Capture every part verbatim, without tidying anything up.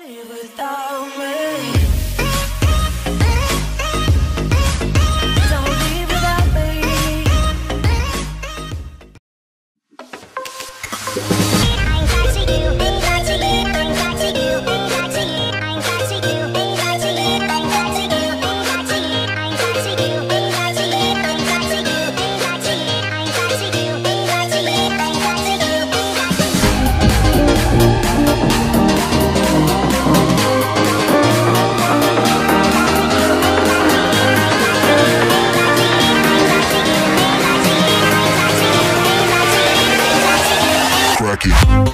live without me. Don't leave without me. I'm got to you, I'm got to you, I'm got to you, I'm got to you, I'm got to you, I'm got to you, I'm got to you, I'm got to you, I'm got to you, I'm got to you, I'm got to you, I'm got to you, I'm got to you, I'm got to you, I'm got to you, I'm got to you. Crack it.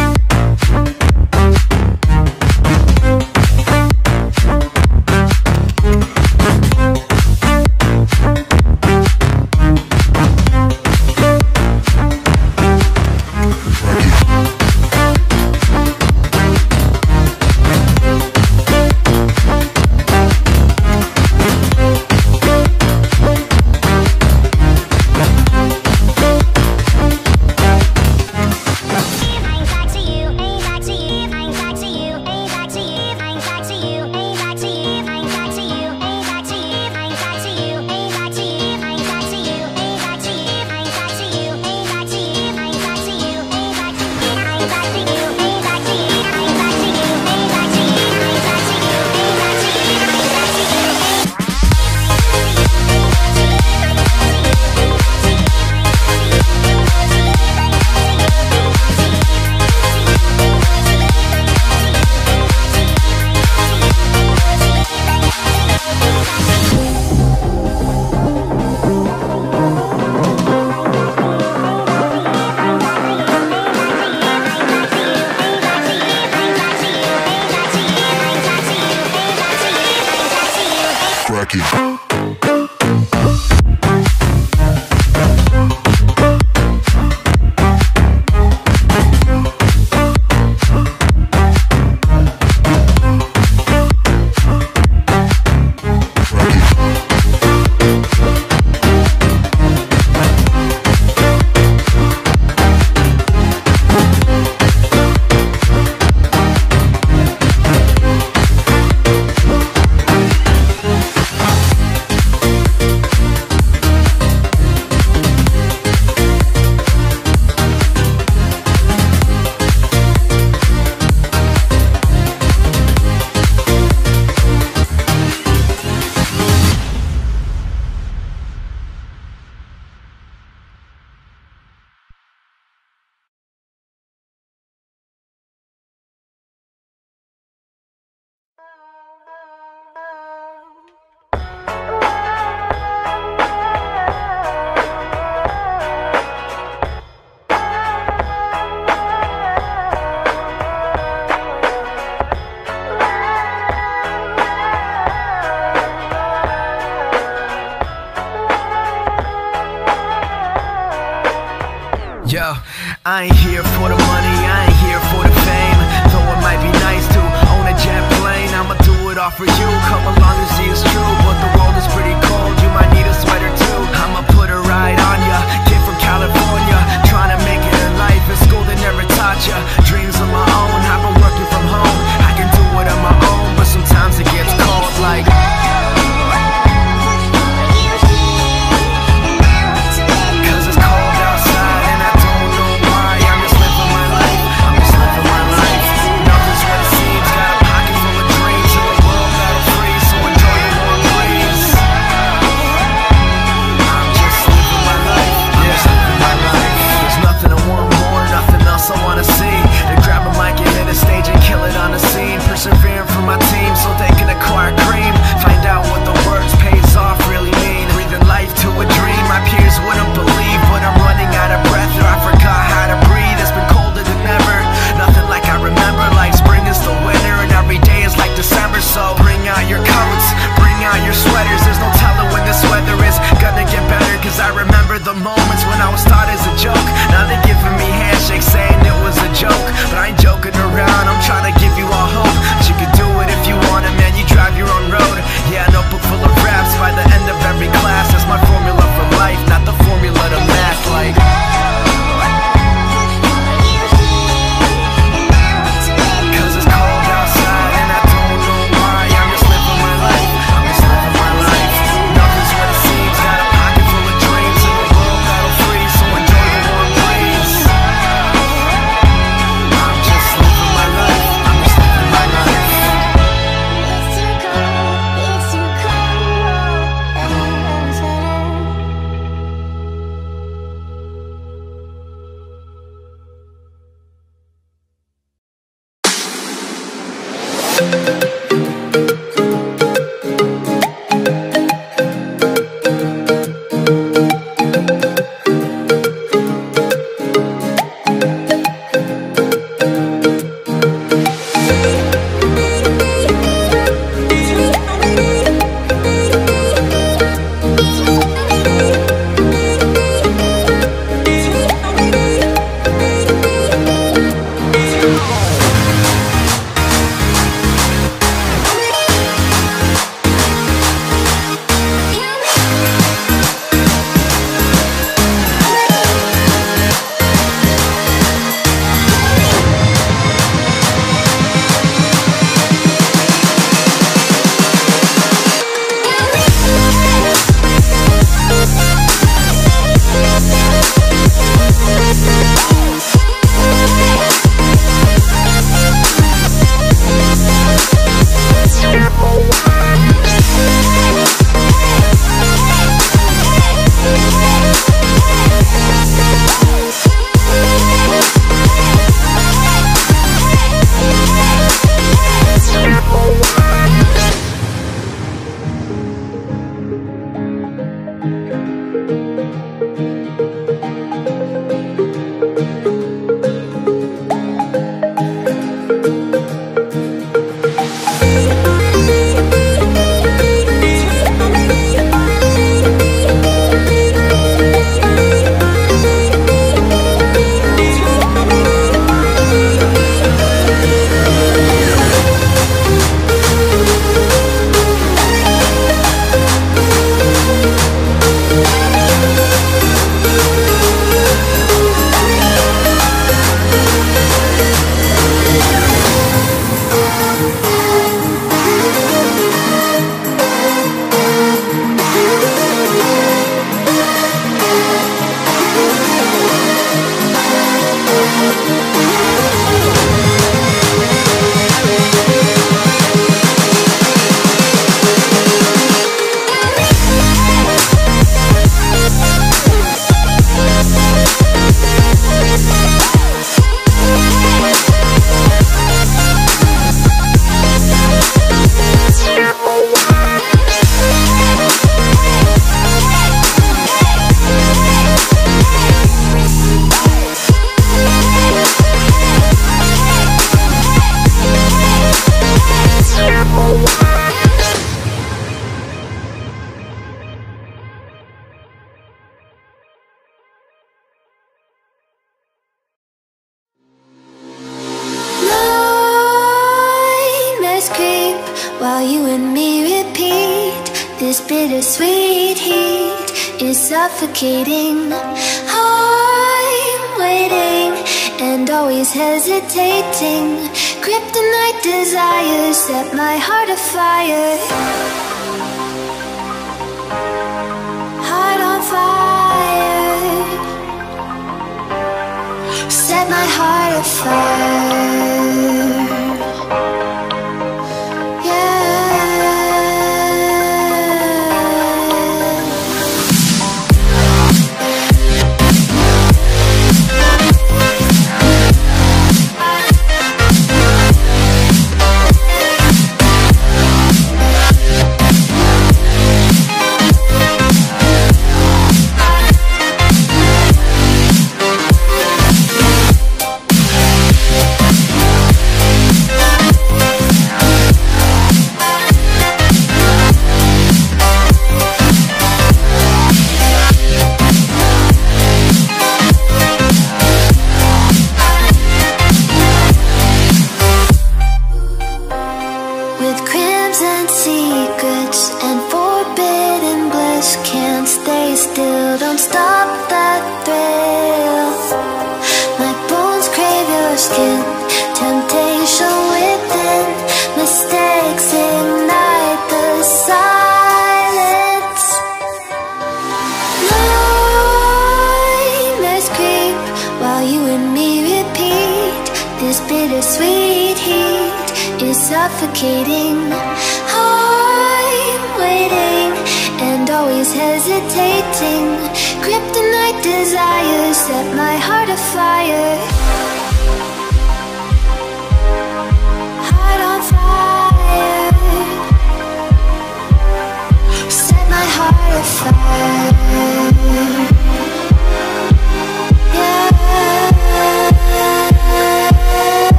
Crack it. Yo, I ain't here for the money, I ain't here for the fame. Though it might be nice to own a jet plane, I'ma do it all for you, come along and see it's true. But the world is pretty cold, you might need a sweater too. I'ma put a ride on ya, kid from California, trying to make it in life in school they never taught ya. Dreams of my own, I've been working from home. I can do it on my own, but sometimes it gets cold like cause it's cold outside and I don't know why. I'm just living my while you and me repeat. This bittersweet heat is suffocating. I'm waiting and always hesitating. Kryptonite desires set my heart afire. Heart on fire. Set my heart afire. Don't stop that thrill. My bones crave your skin. Temptation within. Mistakes ignite the silence. Nightmares creep while you and me repeat. This bittersweet heat is suffocating. I'm waiting and always hesitating. Kryptonite desires set my heart afire.